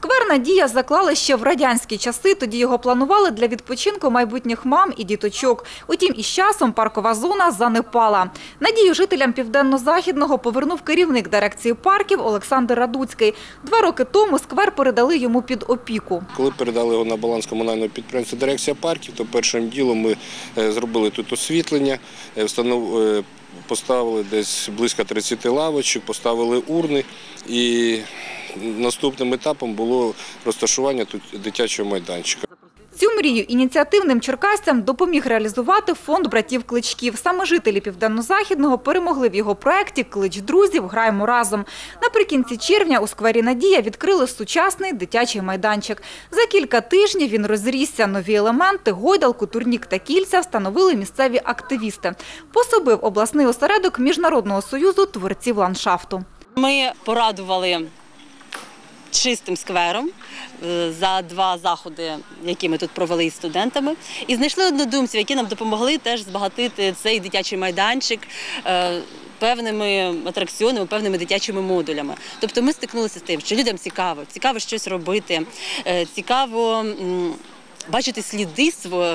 Сквер «Надія» заклали ще в радянські часи, тоді його планували для відпочинку майбутніх мам і діточок. Утім, із часом паркова зона занепала. Надію жителям Південно-Західного повернув керівник дирекції парків Олександр Радуцький. 2 роки тому сквер передали йому під опіку. Коли передали його на баланс комунального підприємства дирекція парків, то першим ділом ми зробили тут освітлення, поставили десь близько 30 лавочок, поставили урни і наступним етапом було розташування тут дитячого майданчика. Цю мрію ініціативним черкасцям допоміг реалізувати фонд братів Кличків. Саме жителі Південно-Західного перемогли в його проєкті «Клич друзів. Граємо разом». Наприкінці червня у сквері «Надія» відкрили сучасний дитячий майданчик. За кілька тижнів він розрісся. Нові елементи – гойдалку, турнік та кільця – встановили місцеві активісти. Пособив обласний осередок Міжнародного союзу творців ландшафту. Ми порадували чистим сквером за 2 заходи, які ми тут провели із студентами. І знайшли однодумців, які нам допомогли теж збагатити цей дитячий майданчик певними атракціонами, певними дитячими модулями. Тобто ми стикнулися з тим, що людям цікаво щось робити, цікаво бачити сліди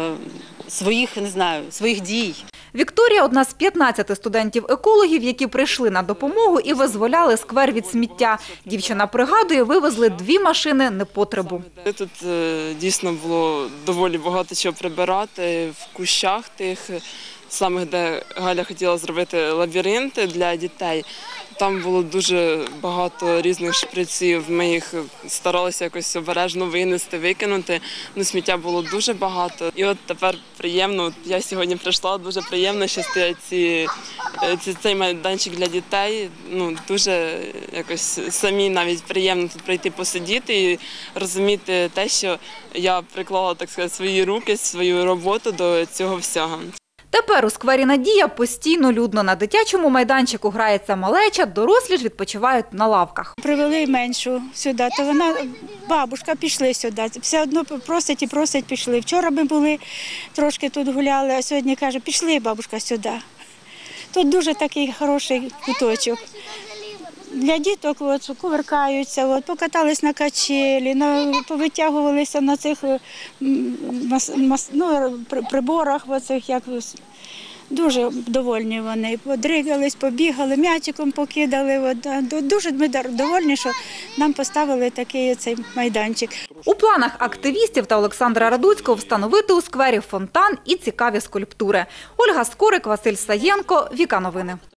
своїх дій. Вікторія – одна з 15 студентів-екологів, які прийшли на допомогу і визволяли сквер від сміття. Дівчина пригадує, вивезли 2 машини непотребу. Тут дійсно було доволі багато чого прибирати в кущах тих, саме де Галя хотіла зробити лабіринти для дітей. Там було дуже багато різних шприців, ми їх старалися якось обережно винести, викинути, але сміття було дуже багато. І от тепер приємно, я сьогодні прийшла, дуже приємно, що цей майданчик для дітей, дуже якось самі навіть приємно тут прийти посидіти і розуміти те, що я приклала, так сказати, свої руки, свою роботу до цього всього. Тепер у сквері «Надія» постійно людно. На дитячому майданчику грається малеча, дорослі ж відпочивають на лавках. Привели меншу сюди, то вона, бабушка, пішли сюди. Все одно просить і просить, пішли. Вчора ми були, трошки тут гуляли, а сьогодні каже, пішли, бабушка, сюди. Тут дуже такий хороший куточок. Для діток кувыркаються, покатались на качелі, повитягувалися на цих приборах. Дуже довольні вони. Подригались, побігали, м'ячиком покидали. Дуже ми довольні, що нам поставили такий цей майданчик. У планах активістів та Олександра Радуцького встановити у сквері фонтан і цікаві скульптури. Ольга Скорик, Василь Саєнко, Віка Новини.